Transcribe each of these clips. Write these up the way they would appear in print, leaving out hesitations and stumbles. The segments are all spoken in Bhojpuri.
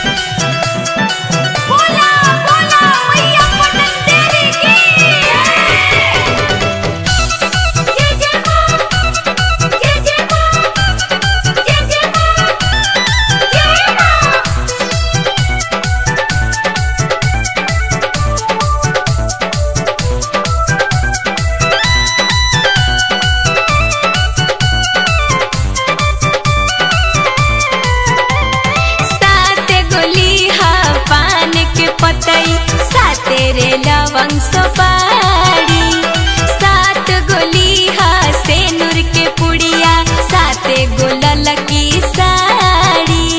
बोला बोला मैया पटन देवी की जय जय मां जय जय मां जय जय मां जय मां। सात गोली हा पान के पतई साते रे लवंग सुपारी सात गोली हा सेनुर के पुड़िया साते गोलल की साड़ी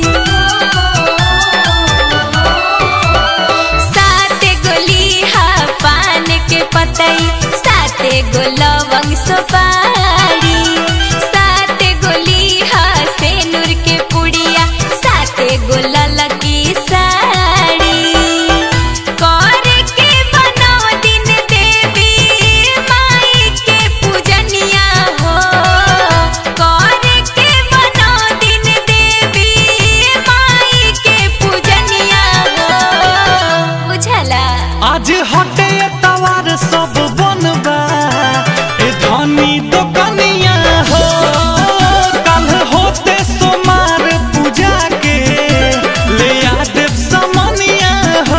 सात गोली हा पान के पतई साते गो लवंग सुपारी सात गोली हा सेनुर के पुड़िया साते गोलल की साड़ी कर के बनाओ दिन देवी माई के पूजनिया हो कर के बनाओ दिन देवी माई के पूजनिया हो बुझला। आज हटे तवार सब बनबा ए धनी दोकनिया हो कल होते सोमार पूजा के ले आ देव समनिया हो।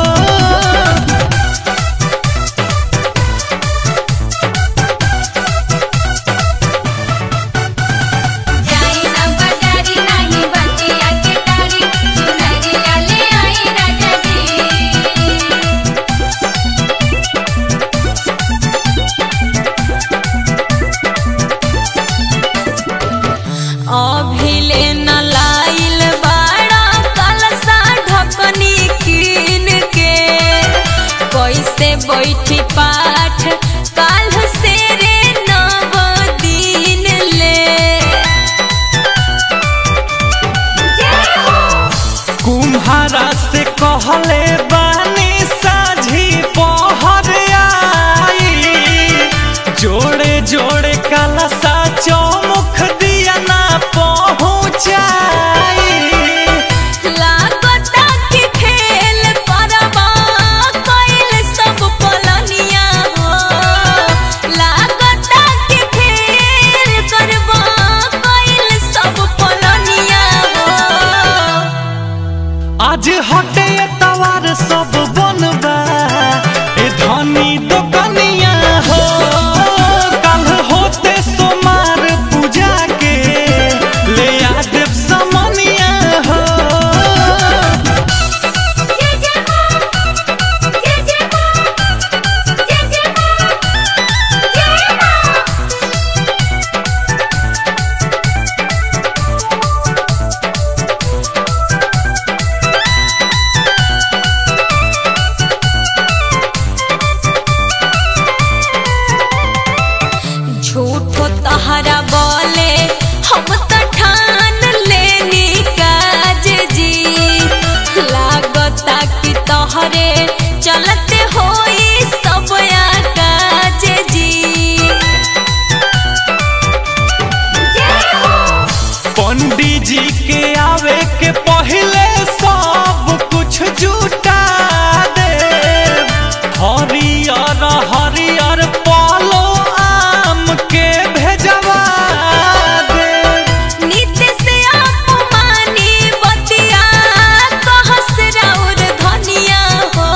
जाई ना बाजारी नाही बंटिया के डारी चुनरिया ले आई राजा जी। अभिले न लाइल बाड़ा कलसा ढकनी कीन के कैसे बैठी पाठ काल से रे नव दिन ले कुम्हारा से कहले बानी साझी पहर आई जोड़े जोड़े कलसा चौमुख दिया ना पहुँचाई। लागता कि खेल परबा कइल सब पलनिया हो लागता कि खेल करबा कइल सब पलनिया हो। आज हटे तवार सब बनबा ए धनी दोकनिया हो कल होते सोमार पूजा के ले आ देव समनिया हो। जय जय मां जय जय मां जय जय मां जय मां। झूठो तहरा बोले हम त ठान लेनी काज जी लागता कि तोहरे चलते होई सब काज जी। पंडित जी के आवे के पहले सब कुछ जुटा दे हरियर हरियर पालो आम के भेजवा दे। नित्य से अपमानी बतिया कहस राउर धनिया हो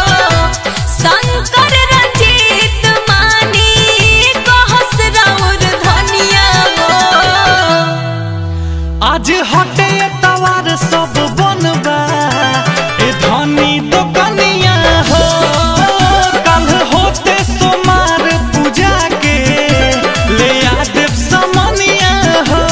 शंकर रंजीत मानी कहस राउर धनिया हो। आज हटे तवार सब बनबा ए धनी दोकनिया हो कल होते सोमार पूजा के ले आ देव समनिया हो।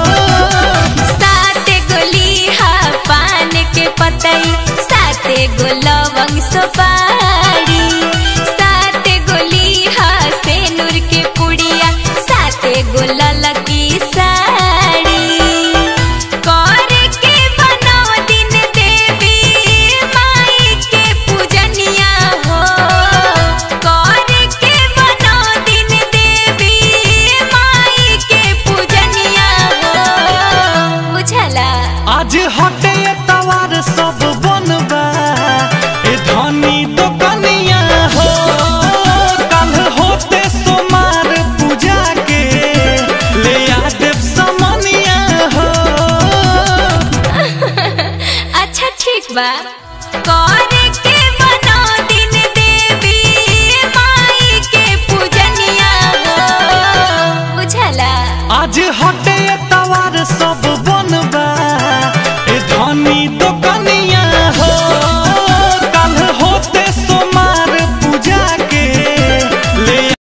सात गोली हा पान के पतई साते गो लवंग सुपारी सात गोली हा सेनुर के पुड़िया साते गोलल की साड़ी कर के बनाओ दिन देवी माई के पूजनिया हो कर के बनाओ दिन देवी माई के पूजनिया हो बुझला। आज हटे हटे तवार सब बनबा ए धनी दुकनिया हो कल होते सोमार पूजा के ले आ देव समनिया हो। अच्छा ठीक बा।